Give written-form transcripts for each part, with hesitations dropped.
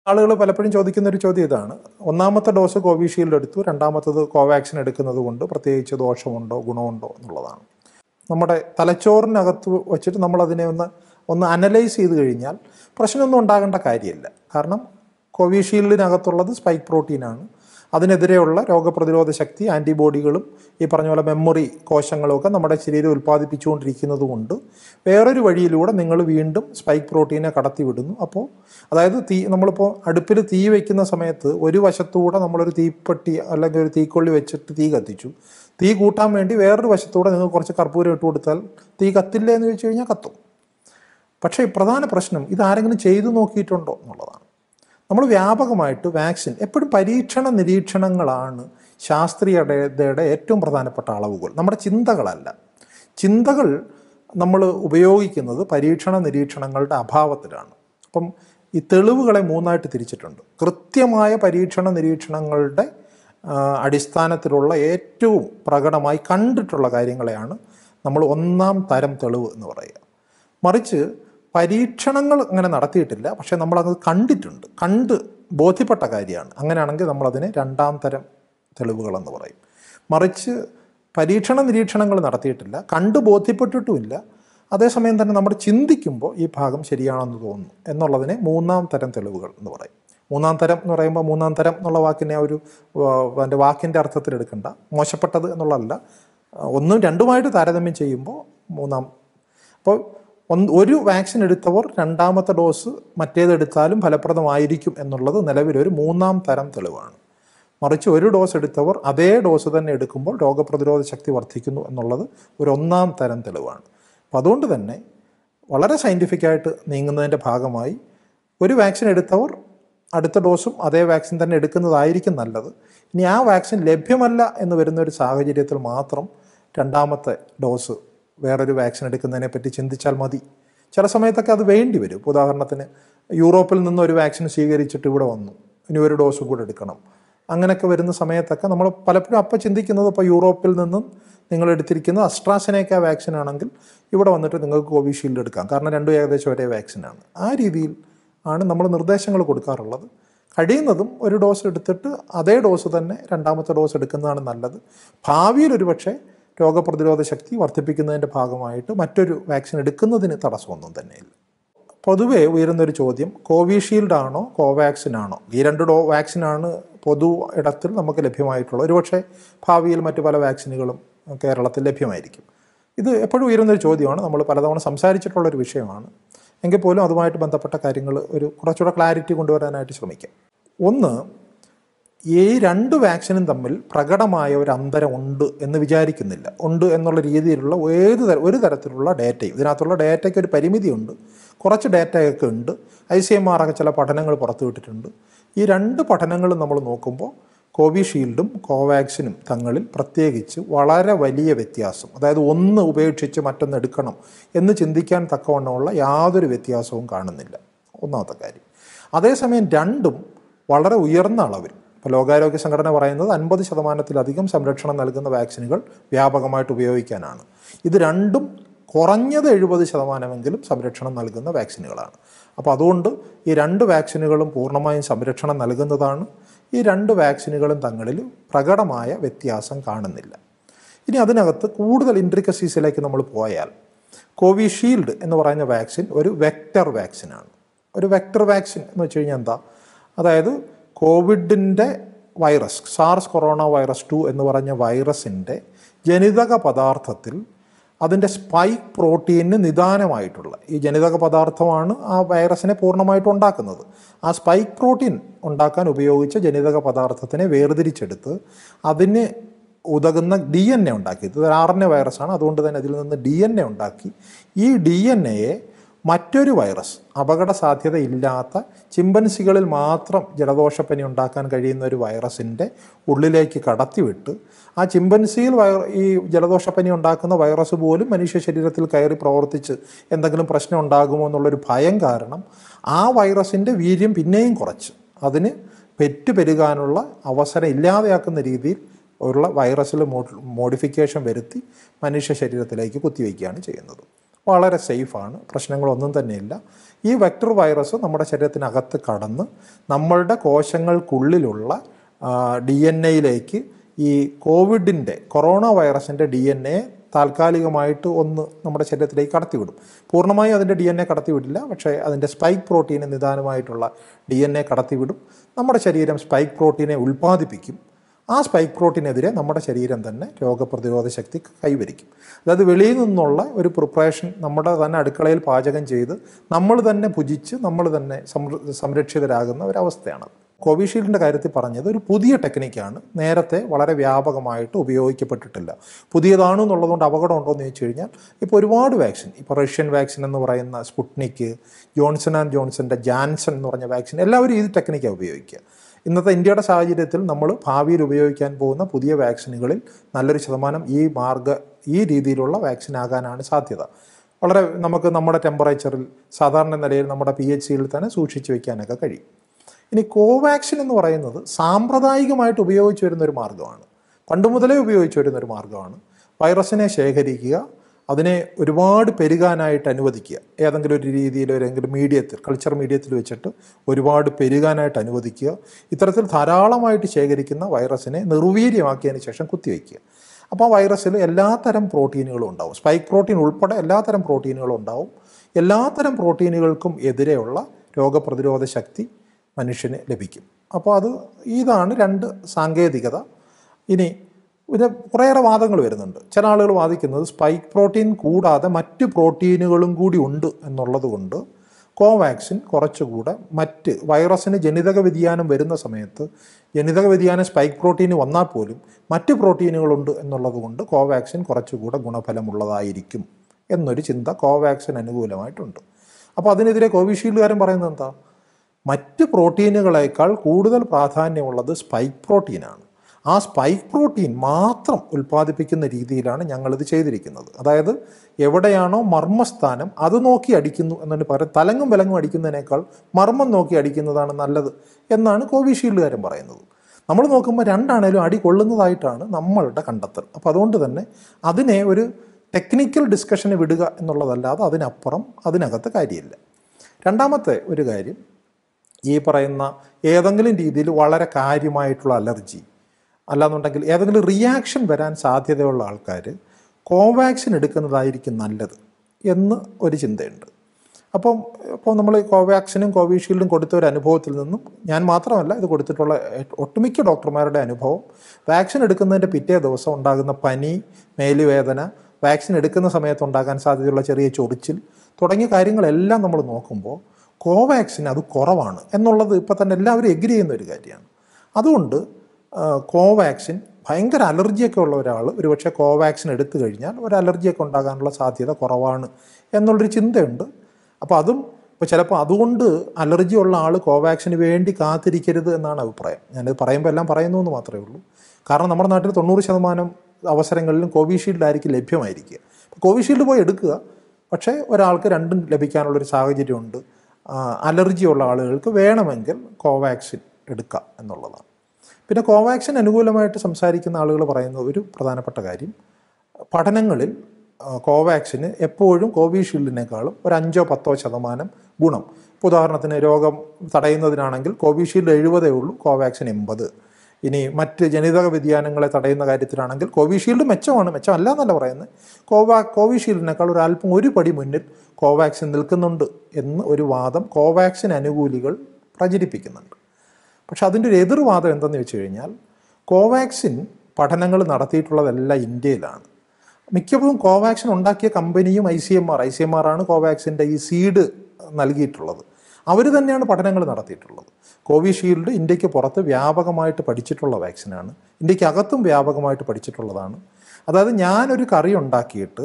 ആളുകൾ പലപ്പോഴും ചോദിക്കുന്ന ഒരു ചോദ്യം ഇതാണ്, ഒന്നാമത്തെ ഡോസ് കോവിഷീൽഡ് എടുത്തു, രണ്ടാമത്തത് കോവാക്സിൻ എടുക്കുന്നത് കൊണ്ട് പ്രത്യേകിച്ച് ദോഷമുണ്ടോ ഗുണമുണ്ടോ എന്നുള്ളതാണ്. നമ്മുടെ തലച്ചോറിനകത്ത് വെച്ചിട്ട് നമ്മളതിനെ ഒന്ന് അനലൈസ് ചെയ്ത് കഴിഞ്ഞാൽ പ്രശ്നമൊന്നും ഉണ്ടാകേണ്ട കാര്യമില്ല. കാരണം കോവിഷീൽഡിനകത്തുള്ളത് സ്പൈക്ക് പ്രോട്ടീനാണ്. അതിനെതിരെയുള്ള രോഗപ്രതിരോധ ശക്തി, ആൻറ്റിബോഡികളും ഈ പറഞ്ഞ പോലെ മെമ്മറി കോശങ്ങളുമൊക്കെ നമ്മുടെ ശരീരം ഉൽപ്പാദിപ്പിച്ചുകൊണ്ടിരിക്കുന്നത് കൊണ്ട് വേറൊരു വഴിയിലൂടെ നിങ്ങൾ വീണ്ടും സ്പൈക്ക് പ്രോട്ടീനെ കടത്തി വിടുന്നു. അപ്പോൾ അതായത് നമ്മളിപ്പോൾ അടുപ്പിൽ തീ വയ്ക്കുന്ന സമയത്ത് ഒരു വശത്തൂടെ നമ്മളൊരു തീപ്പെട്ടി അല്ലെങ്കിൽ ഒരു തീക്കൊള്ളി വെച്ചിട്ട് തീ കത്തിച്ചു. തീ കൂട്ടാൻ വേണ്ടി വേറൊരു വശത്തൂടെ നിങ്ങൾ കുറച്ച് കർപ്പൂരം ഇട്ട് കൊടുത്താൽ തീ കത്തില്ല എന്ന് ചോദിച്ചു കഴിഞ്ഞാൽ കത്തും. പക്ഷേ പ്രധാന പ്രശ്നം ഇതാരെങ്കിലും ചെയ്തു നോക്കിയിട്ടുണ്ടോ എന്നുള്ളതാണ്. നമ്മൾ വ്യാപകമായിട്ട് വാക്സിൻ എപ്പോഴും പരീക്ഷണ നിരീക്ഷണങ്ങളാണ് ശാസ്ത്രീയതയുടെ ഏറ്റവും പ്രധാനപ്പെട്ട അളവുകൾ, നമ്മുടെ ചിന്തകളല്ല. ചിന്തകൾ നമ്മൾ ഉപയോഗിക്കുന്നത് പരീക്ഷണ നിരീക്ഷണങ്ങളുടെ അഭാവത്തിലാണ്. അപ്പം ഈ തെളിവുകളെ മൂന്നായിട്ട് തിരിച്ചിട്ടുണ്ട്. കൃത്യമായ പരീക്ഷണ നിരീക്ഷണങ്ങളുടെ അടിസ്ഥാനത്തിലുള്ള ഏറ്റവും പ്രകടമായി കണ്ടിട്ടുള്ള കാര്യങ്ങളെയാണ് നമ്മൾ ഒന്നാം തരം തെളിവ് എന്ന് പറയുക. മറിച്ച് പരീക്ഷണങ്ങൾ അങ്ങനെ നടത്തിയിട്ടില്ല, പക്ഷേ നമ്മളത് കണ്ട് ബോധ്യപ്പെട്ട കാര്യമാണ്. അങ്ങനെയാണെങ്കിൽ നമ്മളതിനെ രണ്ടാം തരം തെളിവുകളെന്ന് പറയും. മറിച്ച് പരീക്ഷണ നിരീക്ഷണങ്ങൾ നടത്തിയിട്ടില്ല, കണ്ട് ബോധ്യപ്പെട്ടിട്ടുമില്ല, അതേസമയം തന്നെ നമ്മൾ ചിന്തിക്കുമ്പോൾ ഈ ഭാഗം ശരിയാണെന്ന് തോന്നുന്നു എന്നുള്ളതിനെ മൂന്നാം തരം തെളിവുകൾ എന്ന് പറയും. മൂന്നാം തരം എന്ന് പറയുമ്പോൾ മൂന്നാം തരം എന്നുള്ള വാക്കിനെ അതിൻ്റെ വാക്കിൻ്റെ അർത്ഥത്തിൽ എടുക്കണ്ട, മോശപ്പെട്ടത് എന്നുള്ളതല്ല, ഒന്നും രണ്ടുമായിട്ട് താരതമ്യം ചെയ്യുമ്പോൾ മൂന്നാം. അപ്പോൾ ഒരു വാക്സിൻ എടുത്തവർ രണ്ടാമത്തെ ഡോസ് മറ്റേതെടുത്താലും ഫലപ്രദമായിരിക്കും എന്നുള്ളത് നിലവിലൊരു മൂന്നാം തരം തെളിവാണ്. മറിച്ച് ഒരു ഡോസ് എടുത്തവർ അതേ ഡോസ് തന്നെ എടുക്കുമ്പോൾ രോഗപ്രതിരോധ ശക്തി വർദ്ധിക്കുന്നു എന്നുള്ളത് ഒരു ഒന്നാം തരം തെളിവാണ്. അപ്പോൾ അതുകൊണ്ട് തന്നെ വളരെ സയൻറ്റിഫിക്കായിട്ട് നീങ്ങുന്നതിൻ്റെ ഭാഗമായി ഒരു വാക്സിൻ എടുത്തവർ അടുത്ത ഡോസും അതേ വാക്സിൻ തന്നെ എടുക്കുന്നതായിരിക്കും നല്ലത്. ഇനി ആ വാക്സിൻ ലഭ്യമല്ല എന്ന് വരുന്ന ഒരു സാഹചര്യത്തിൽ മാത്രം രണ്ടാമത്തെ ഡോസ് വേറൊരു വാക്സിൻ എടുക്കുന്നതിനെ പറ്റി ചിന്തിച്ചാൽ മതി. ചില സമയത്തൊക്കെ അത് വേണ്ടി വരും. ഉദാഹരണത്തിന് യൂറോപ്പിൽ നിന്ന് ഒരു വാക്സിൻ സ്വീകരിച്ചിട്ട് ഇവിടെ വന്നു, ഇനി ഒരു ഡോസും കൂടെ എടുക്കണം. അങ്ങനെയൊക്കെ വരുന്ന സമയത്തൊക്കെ നമ്മൾ പലപ്പോഴും അപ്പോൾ ചിന്തിക്കുന്നത്, ഇപ്പോൾ യൂറോപ്പിൽ നിന്നും നിങ്ങൾ എടുത്തിരിക്കുന്നത് അസ്ട്രാസെനേക്ക വാക്സിൻ ആണെങ്കിൽ ഇവിടെ വന്നിട്ട് നിങ്ങൾക്ക് കോവിഷീൽഡ് എടുക്കാം, കാരണം രണ്ടും ഏകദേശം ഒരേ വാക്സിനാണ്. ആ രീതിയിൽ ആണ് നമ്മൾ നിർദ്ദേശങ്ങൾ കൊടുക്കാറുള്ളത്. കഴിയുന്നതും ഒരു ഡോസ് എടുത്തിട്ട് അതേ ഡോസ് തന്നെ രണ്ടാമത്തെ ഡോസ് എടുക്കുന്നതാണ് നല്ലത്. ഭാവിയിൽ ഒരുപക്ഷെ രോഗപ്രതിരോധ ശക്തി വർദ്ധിപ്പിക്കുന്നതിൻ്റെ ഭാഗമായിട്ട് മറ്റൊരു വാക്സിൻ എടുക്കുന്നതിന് തടസ്സമൊന്നും തന്നെയില്ല. പൊതുവേ ഉയരുന്നൊരു ചോദ്യം, കോവിഷീൽഡ് ആണോ കോവാക്സിൻ ആണോ? ഈ രണ്ട് വാക്സിനാണ് പൊതു ഇടത്തിൽ നമുക്ക് ലഭ്യമായിട്ടുള്ളത്. ഒരുപക്ഷെ ഭാവിയിൽ മറ്റു പല വാക്സിനുകളും കേരളത്തിൽ ലഭ്യമായിരിക്കും. ഇത് എപ്പോഴും ഉയരുന്നൊരു ചോദ്യമാണ്, നമ്മൾ പലതവണ സംസാരിച്ചിട്ടുള്ളൊരു വിഷയമാണ്. എങ്കിൽ പോലും അതുമായിട്ട് ബന്ധപ്പെട്ട കാര്യങ്ങൾ കുറച്ചുകൂടെ ക്ലാരിറ്റി കൊണ്ടുവരാനായിട്ട് ശ്രമിക്കാം. ഒന്ന്, ഈ രണ്ട് വാക്സിനും തമ്മിൽ പ്രകടമായ ഒരു അന്തരം ഉണ്ട് എന്ന് വിചാരിക്കുന്നില്ല. ഉണ്ട് എന്നുള്ള രീതിയിലുള്ള ഒരു തരത്തിലുള്ള ഡേറ്റയും, ഇതിനകത്തുള്ള ഡേറ്റയ്ക്ക് ഒരു പരിമിതിയുണ്ട്. കുറച്ച് ഡേറ്റയൊക്കെ ഉണ്ട്. ICMR ഒക്കെ ചില പഠനങ്ങൾ പുറത്തുവിട്ടിട്ടുണ്ട്. ഈ രണ്ട് പഠനങ്ങളും നമ്മൾ നോക്കുമ്പോൾ കോവിഷീൽഡും കോവാക്സിനും തങ്ങളിൽ പ്രത്യേകിച്ച് വളരെ വലിയ വ്യത്യാസം, അതായത് ഒന്ന് ഉപേക്ഷിച്ച് മറ്റൊന്ന് എടുക്കണം എന്ന് ചിന്തിക്കാൻ തക്കവണ്ണമുള്ള യാതൊരു വ്യത്യാസവും കാണുന്നില്ല, ഒന്നാമത്തെ കാര്യം. അതേസമയം രണ്ടും വളരെ ഉയർന്ന അളവിൽ, ഇപ്പോൾ ലോകാരോഗ്യ സംഘടന പറയുന്നത് 50%-ലധികം സംരക്ഷണം നൽകുന്ന വാക്സിനുകൾ വ്യാപകമായിട്ട് ഉപയോഗിക്കാനാണ്. ഇത് രണ്ടും കുറഞ്ഞത് 70%-എങ്കിലും സംരക്ഷണം നൽകുന്ന വാക്സിനുകളാണ്. അപ്പോൾ അതുകൊണ്ട് ഈ രണ്ട് വാക്സിനുകളും പൂർണ്ണമായും സംരക്ഷണം നൽകുന്നതാണ്. ഈ രണ്ട് വാക്സിനുകളും തങ്ങളിൽ പ്രകടമായ വ്യത്യാസം കാണുന്നില്ല. ഇനി അതിനകത്ത് കൂടുതൽ ഇൻട്രിക്കസീസിലേക്ക് നമ്മൾ പോയാൽ, കോവിഷീൽഡ് എന്ന് പറയുന്ന വാക്സിൻ ഒരു വെക്ടർ വാക്സിനാണ്. ഒരു വെക്ടർ വാക്സിൻ എന്ന് വെച്ച് കഴിഞ്ഞാൽ എന്താ? അതായത് കോവിഡിൻ്റെ വൈറസ്, സാർസ് കൊറോണ വൈറസ് 2 എന്ന് പറഞ്ഞ വൈറസിൻ്റെ ജനിതക പദാർത്ഥത്തിൽ അതിൻ്റെ സ്പൈക്ക് പ്രോട്ടീനിന് നിദാനമായിട്ടുള്ള ഈ ജനിതക പദാർത്ഥമാണ് ആ വൈറസിനെ പൂർണ്ണമായിട്ട് ഉണ്ടാക്കുന്നത്. ആ സ്പൈക്ക് പ്രോട്ടീൻ ഉണ്ടാക്കാൻ ഉപയോഗിച്ച ജനിതക പദാർത്ഥത്തിനെ വേർതിരിച്ചെടുത്ത് അതിന് ഉതകുന്ന DNA ഉണ്ടാക്കി. ഇത് RNA വൈറസാണ്, അതുകൊണ്ട് തന്നെ അതിൽ നിന്ന് DNA ഉണ്ടാക്കി ഈ DNAയെ മറ്റൊരു വൈറസ്, അപകട സാധ്യത ഇല്ലാത്ത ചിമ്പൻസികളിൽ മാത്രം ജലദോഷപ്പനി ഉണ്ടാക്കാൻ കഴിയുന്ന ഒരു വൈറസിൻ്റെ ഉള്ളിലേക്ക് കടത്തിവിട്ട് ആ ചിമ്പൻസിയിൽ ഈ ജലദോഷപ്പനി ഉണ്ടാക്കുന്ന വൈറസ് പോലും മനുഷ്യ ശരീരത്തിൽ കയറി പ്രവർത്തിച്ച് എന്തെങ്കിലും പ്രശ്നം ഉണ്ടാകുമോ എന്നുള്ളൊരു ഭയം കാരണം ആ വൈറസിൻ്റെ വീര്യം പിന്നെയും കുറച്ച് അതിന് പെരുകാനുള്ള അവസരം ഇല്ലാതെയാക്കുന്ന രീതിയിൽ ഉള്ള വൈറസിൽ മോഡിഫിക്കേഷൻ വരുത്തി മനുഷ്യ ശരീരത്തിലേക്ക് കുത്തിവയ്ക്കുകയാണ് ചെയ്യുന്നത്. വളരെ സേഫാണ്, പ്രശ്നങ്ങളൊന്നും തന്നെയില്ല. ഈ വെക്ടർ വൈറസ് നമ്മുടെ ശരീരത്തിനകത്ത് കടന്ന് നമ്മളുടെ കോശങ്ങൾക്കുള്ളിലുള്ള DNA ഈ കൊറോണ വൈറസിൻ്റെ DNA താൽക്കാലികമായിട്ട് ഒന്ന് നമ്മുടെ ശരീരത്തിലേക്ക് കടത്തിവിടും. പൂർണ്ണമായും അതിൻ്റെ DNA കടത്തിവിടില്ല, പക്ഷേ അതിൻ്റെ സ്പൈക്ക് പ്രോട്ടീന് നിദാനമായിട്ടുള്ള DNA കടത്തിവിടും. നമ്മുടെ ശരീരം സ്പൈക്ക് പ്രോട്ടീനെ ഉൽപ്പാദിപ്പിക്കും. ആ സ്പൈക്ക് പ്രോട്ടീനെതിരെ നമ്മുടെ ശരീരം തന്നെ രോഗപ്രതിരോധ ശക്തി കൈവരിക്കും. അതായത് വെളിയിൽ നിന്നുള്ള ഒരു പ്രിപ്പറേഷൻ നമ്മുടെ തന്നെ അടുക്കളയിൽ പാചകം ചെയ്ത് നമ്മൾ തന്നെ ഭുജിച്ച് നമ്മൾ തന്നെ സംരക്ഷിതരാകുന്ന ഒരവസ്ഥയാണ്. കോവിഷീൽഡിൻ്റെ കാര്യത്തിൽ പറഞ്ഞത് ഒരു പുതിയ ടെക്നിക്കാണ്, നേരത്തെ വളരെ വ്യാപകമായിട്ട് ഉപയോഗിക്കപ്പെട്ടിട്ടില്ല. പുതിയതാണെന്നുള്ളതുകൊണ്ട് അപകടമുണ്ടോ എന്ന് ചോദിച്ചു കഴിഞ്ഞാൽ ഇപ്പോൾ ഒരുപാട് വാക്സിൻ, ഇപ്പോൾ റഷ്യൻ വാക്സിൻ എന്ന് പറയുന്ന സ്പുട്നിക്, ജോൺസൺ ആൻഡ് ജോൺസൻ്റെ ജാൻസൺ എന്ന് പറഞ്ഞ വാക്സിൻ, എല്ലാവരും ഈ ടെക്നിക്കാണ് ഉപയോഗിക്കുക. ഇന്നത്തെ ഇന്ത്യയുടെ സാഹചര്യത്തിൽ നമ്മൾ ഭാവിയിൽ ഉപയോഗിക്കാൻ പോകുന്ന പുതിയ വാക്സിനുകളിൽ നല്ലൊരു ശതമാനം ഈ രീതിയിലുള്ള വാക്സിൻ ആകാനാണ് സാധ്യത. വളരെ നമുക്ക് നമ്മുടെ ടെമ്പറേച്ചറിൽ സാധാരണ നിലയിൽ നമ്മുടെ PHCയിൽ തന്നെ സൂക്ഷിച്ചു വയ്ക്കാനൊക്കെ കഴിയും. ഇനി കോവാക്സിൻ എന്ന് പറയുന്നത് സാമ്പ്രദായികമായിട്ട് ഉപയോഗിച്ചു വരുന്നൊരു മാർഗ്ഗമാണ്, പണ്ട് മുതലേ ഉപയോഗിച്ചു വരുന്നൊരു മാർഗ്ഗമാണ്. വൈറസിനെ ശേഖരിക്കുക, അതിനെ ഒരുപാട് പെരുകാനായിട്ട് അനുവദിക്കുക, ഏതെങ്കിലും ഒരു രീതിയിൽ ഏതെങ്കിലും കൾച്ചർ മീഡിയത്തിൽ വെച്ചിട്ട് ഒരുപാട് പെരുകാനായിട്ട് അനുവദിക്കുക. ഇത്തരത്തിൽ ധാരാളമായിട്ട് ശേഖരിക്കുന്ന വൈറസിനെ നിർവീര്യമാക്കിയതിന് ശേഷം കുത്തിവയ്ക്കുക. അപ്പോൾ ആ വൈറസിൽ എല്ലാത്തരം പ്രോട്ടീനുകളും ഉണ്ടാവും, സ്പൈക്ക് പ്രോട്ടീൻ ഉൾപ്പെടെ എല്ലാത്തരം പ്രോട്ടീനുകളും ഉണ്ടാവും. എല്ലാത്തരം പ്രോട്ടീനുകൾക്കും എതിരെയുള്ള രോഗപ്രതിരോധ ശക്തി മനുഷ്യന് ലഭിക്കും. അപ്പോൾ ഇതാണ് രണ്ട് സാങ്കേതികത. ഇനി ഇത് കുറേയേറെ വാദങ്ങൾ വരുന്നുണ്ട്. ചില ആളുകൾ വാദിക്കുന്നത് സ്പൈക്ക് പ്രോട്ടീൻ കൂടാതെ മറ്റ് പ്രോട്ടീനുകളും കൂടി ഉണ്ട് എന്നുള്ളത് കൊണ്ട് കോവാക്സിൻ കുറച്ചുകൂടെ മറ്റ് വൈറസിന് ജനിതക വ്യതിയാനം വരുന്ന സമയത്ത് ജനിതക വ്യതിയാനം സ്പൈക്ക് പ്രോട്ടീന് വന്നാൽ പോലും മറ്റ് പ്രോട്ടീനുകളുണ്ട് എന്നുള്ളത് കൊണ്ട് കോവാക്സിൻ കുറച്ചുകൂടെ ഗുണഫലമുള്ളതായിരിക്കും എന്നൊരു ചിന്ത കോവാക്സിൻ അനുകൂലമായിട്ടുണ്ട്. അപ്പോൾ അതിനെതിരെ കോവിഷീൽഡുകാരൻ പറയുന്നത് എന്താ? മറ്റ് പ്രോട്ടീനുകളേക്കാൾ കൂടുതൽ പ്രാധാന്യമുള്ളത് സ്പൈക്ക് പ്രോട്ടീനാണ്. ആ സ്പൈക്ക് പ്രോട്ടീൻ മാത്രം ഉൽപ്പാദിപ്പിക്കുന്ന രീതിയിലാണ് ഞങ്ങളിത് ചെയ്തിരിക്കുന്നത്. അതായത് എവിടെയാണോ മർമ്മസ്ഥാനം അത് നോക്കി അടിക്കുന്നു എന്നതിന് പകരം തലങ്ങും വിലങ്ങും അടിക്കുന്നതിനേക്കാൾ മർമ്മം നോക്കി അടിക്കുന്നതാണ് നല്ലത് എന്നാണ് കോവിഷീൽഡുകാരൻ പറയുന്നത്. നമ്മൾ നോക്കുമ്പോൾ രണ്ടാണേലും അടി കൊള്ളുന്നതായിട്ടാണ് നമ്മളുടെ കണ്ടെത്തൽ. അപ്പോൾ അതുകൊണ്ട് തന്നെ അതിനെ ഒരു ടെക്നിക്കൽ ഡിസ്കഷന് വിടുക എന്നുള്ളതല്ലാതെ അതിനപ്പുറം അതിനകത്ത് കാര്യമില്ല. രണ്ടാമത്തെ ഒരു കാര്യം, ഈ പറയുന്ന ഏതെങ്കിലും രീതിയിൽ വളരെ കാര്യമായിട്ടുള്ള അലർജി അല്ലാന്നുണ്ടെങ്കിൽ ഏതെങ്കിലും റിയാക്ഷൻ വരാൻ സാധ്യതയുള്ള ആൾക്കാർ കോവാക്സിൻ എടുക്കുന്നതായിരിക്കും നല്ലത് എന്ന് ഒരു ചിന്തയുണ്ട്. അപ്പോൾ നമ്മൾ കോവാക്സിനും കോവിഷീൽഡും കൊടുത്ത ഒരു അനുഭവത്തിൽ നിന്നും, ഞാൻ മാത്രമല്ല ഇത് കൊടുത്തിട്ടുള്ള ഒട്ടുമിക്ക ഡോക്ടർമാരുടെ അനുഭവം, വാക്സിൻ എടുക്കുന്നതിൻ്റെ പിറ്റേ ദിവസം ഉണ്ടാകുന്ന പനി, മേലുവേദന, വാക്സിൻ എടുക്കുന്ന സമയത്ത് ഉണ്ടാകാൻ സാധ്യതയുള്ള ചെറിയ ചൊറിച്ചിൽ തുടങ്ങിയ കാര്യങ്ങളെല്ലാം നമ്മൾ നോക്കുമ്പോൾ കോവാക്സിൻ അത് കുറവാണ് എന്നുള്ളത് ഇപ്പോൾ തന്നെ എല്ലാവരും എഗ്രി ചെയ്യുന്ന ഒരു കാര്യമാണ്. അതുകൊണ്ട് കോവാക്സിൻ ഭയങ്കര അലർജിയൊക്കെ ഉള്ള ഒരാൾ ഒരുപക്ഷെ കോവാക്സിൻ എടുത്തു കഴിഞ്ഞാൽ ഒരു അലർജിയൊക്കെ ഉണ്ടാകാനുള്ള സാധ്യത കുറവാണ് എന്നുള്ളൊരു ചിന്തയുണ്ട്. അപ്പോൾ ചിലപ്പോൾ അതുകൊണ്ട് അലർജി ഉള്ള ആൾ കോവാക്സിന് വേണ്ടി കാത്തിരിക്കരുത് എന്നാണ് അഭിപ്രായം. ഞാനിത് പറയുമ്പോൾ എല്ലാം പറയുന്നു എന്ന് മാത്രമേ ഉള്ളൂ. കാരണം നമ്മുടെ നാട്ടിൽ 90% അവസരങ്ങളിലും കോവിഷീൽഡായിരിക്കും ലഭ്യമായിരിക്കുക. കോവിഷീൽഡ് പോയി എടുക്കുക, പക്ഷേ ഒരാൾക്ക് രണ്ടും ലഭിക്കാനുള്ളൊരു സാഹചര്യമുണ്ട്. അലർജിയുള്ള ആളുകൾക്ക് വേണമെങ്കിൽ കോവാക്സിൻ എടുക്കുക എന്നുള്ളതാണ്. പിന്നെ കോവാക്സിൻ അനുകൂലമായിട്ട് സംസാരിക്കുന്ന ആളുകൾ പറയുന്ന ഒരു പ്രധാനപ്പെട്ട കാര്യം, പഠനങ്ങളിൽ കോവാക്സിന് എപ്പോഴും കോവിഷീൽഡിനേക്കാളും ഒരു 5-10% ഗുണം. ഉദാഹരണത്തിന് രോഗം തടയുന്നതിനാണെങ്കിൽ കോവിഷീൽഡ് 70 ഉള്ളൂ, കോവാക്സിൻ 80. ഇനി മറ്റ് ജനിതക വ്യതിയാനങ്ങളെ തടയുന്ന കാര്യത്തിലാണെങ്കിൽ കോവിഷീൽഡ് മെച്ചമല്ല എന്നല്ല പറയുന്നത്, കോവിഷീൽഡിനേക്കാൾ ഒരു പടി മുന്നിൽ കോവാക്സിൻ നിൽക്കുന്നുണ്ട് എന്ന് ഒരു വാദം കോവാക്സിൻ അനുകൂലികൾ പ്രചരിപ്പിക്കുന്നുണ്ട്. പക്ഷെ അതിൻ്റെ ഒരു എതിർവാദം എന്തെന്ന് വെച്ച് കഴിഞ്ഞാൽ, കോവാക്സിൻ പഠനങ്ങൾ നടത്തിയിട്ടുള്ളതെല്ലാം ഇന്ത്യയിലാണ്. മിക്കപ്പോഴും കോവാക്സിൻ ഉണ്ടാക്കിയ കമ്പനിയും ICMR ആണ് കോവാക്സിൻ്റെ ഈ സീഡ് നൽകിയിട്ടുള്ളത്. അവർ തന്നെയാണ് പഠനങ്ങൾ നടത്തിയിട്ടുള്ളത്. കോവിഷീൽഡ് ഇന്ത്യക്ക് പുറത്ത് വ്യാപകമായിട്ട് പഠിച്ചിട്ടുള്ള വാക്സിനാണ്, ഇന്ത്യക്ക് അകത്തും വ്യാപകമായിട്ട് പഠിച്ചിട്ടുള്ളതാണ്. അതായത് ഞാനൊരു കറി ഉണ്ടാക്കിയിട്ട്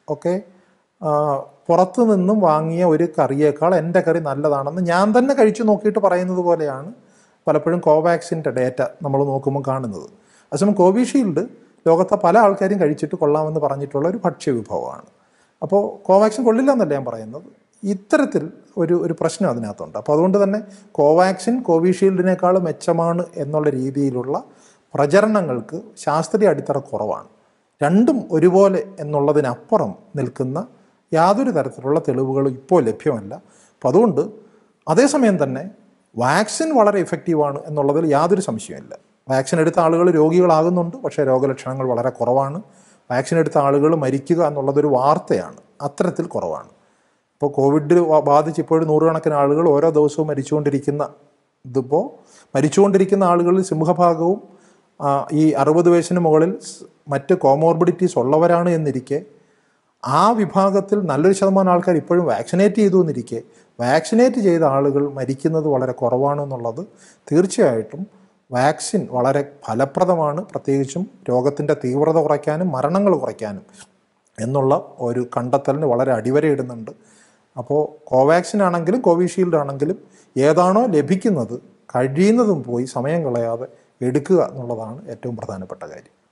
പുറത്തു നിന്നും വാങ്ങിയ ഒരു കറിയേക്കാൾ എൻ്റെ കറി നല്ലതാണെന്ന് ഞാൻ തന്നെ കഴിച്ചു നോക്കിയിട്ട് പറയുന്നത് പോലെയാണ് പലപ്പോഴും കോവാക്സിൻ്റെ ഡേറ്റ നമ്മൾ നോക്കുമ്പോൾ കാണുന്നത്. അതേസമയം കോവിഷീൽഡ് ലോകത്തെ പല ആൾക്കാരും കഴിച്ചിട്ട് കൊള്ളാമെന്ന് പറഞ്ഞിട്ടുള്ള ഒരു ഭക്ഷ്യവിഭവമാണ്. അപ്പോൾ കോവാക്സിൻ കൊള്ളില്ല എന്നല്ല ഞാൻ പറയുന്നത്, ഇത്തരത്തിൽ ഒരു പ്രശ്നം അതിനകത്തുണ്ട്. അപ്പോൾ അതുകൊണ്ട് തന്നെ കോവാക്സിൻ കോവിഷീൽഡിനേക്കാൾ മെച്ചമാണ് എന്നുള്ള രീതിയിലുള്ള പ്രചരണങ്ങൾക്ക് ശാസ്ത്രീയ അടിത്തറ കുറവാണ്. രണ്ടും ഒരുപോലെ എന്നുള്ളതിനപ്പുറം നിൽക്കുന്ന യാതൊരു തരത്തിലുള്ള തെളിവുകളും ഇപ്പോൾ ലഭ്യമല്ല. അപ്പോൾ അതുകൊണ്ട് അതേസമയം തന്നെ വാക്സിൻ വളരെ ഇഫക്റ്റീവാണ് എന്നുള്ളതിൽ യാതൊരു സംശയമില്ല. വാക്സിൻ എടുത്ത ആളുകൾ രോഗികളാകുന്നുണ്ട്, പക്ഷേ രോഗലക്ഷണങ്ങൾ വളരെ കുറവാണ്. വാക്സിൻ എടുത്ത ആളുകൾ മരിക്കുക എന്നുള്ളതൊരു വാർത്തയാണ്, അത്തരത്തിൽ കുറവാണ്. ഇപ്പോൾ കോവിഡ് ബാധിച്ച് ഇപ്പോഴും നൂറുകണക്കിന് ആളുകൾ ഓരോ ദിവസവും മരിച്ചുകൊണ്ടിരിക്കുന്ന ആളുകളിൽ സിംഹഭാഗവും ഈ 60 വയസ്സിന് മുകളിൽ മറ്റ് കോമോർബിഡിറ്റീസ് ഉള്ളവരാണ് എന്നിരിക്കെ, ആ വിഭാഗത്തിൽ നല്ലൊരു ശതമാനം ആൾക്കാർ ഇപ്പോഴും വാക്സിനേറ്റ് ചെയ്തു എന്നിരിക്കെ വാക്സിനേറ്റ് ചെയ്ത ആളുകൾ മരിക്കുന്നത് വളരെ കുറവാണെന്നുള്ളത് തീർച്ചയായിട്ടും വാക്സിൻ വളരെ ഫലപ്രദമാണ്, പ്രത്യേകിച്ചും രോഗത്തിൻ്റെ തീവ്രത കുറയ്ക്കാനും മരണങ്ങൾ കുറയ്ക്കാനും എന്നുള്ള ഒരു കണ്ടെത്തലിന് വളരെ അടിവരയിടുന്നുണ്ട്. അപ്പോൾ കോവാക്സിൻ ആണെങ്കിലും കോവിഷീൽഡ് ആണെങ്കിലും ഏതാണോ ലഭിക്കുന്നത് കഴിയുന്നതും പോയി സമയം കളയാതെ എടുക്കുക എന്നുള്ളതാണ് ഏറ്റവും പ്രധാനപ്പെട്ട കാര്യം.